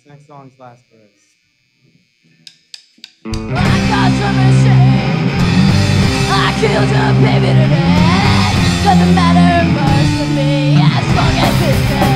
next song's last verse. I got some machine. I killed a baby today. Doesn't matter much to me as long as it's dead.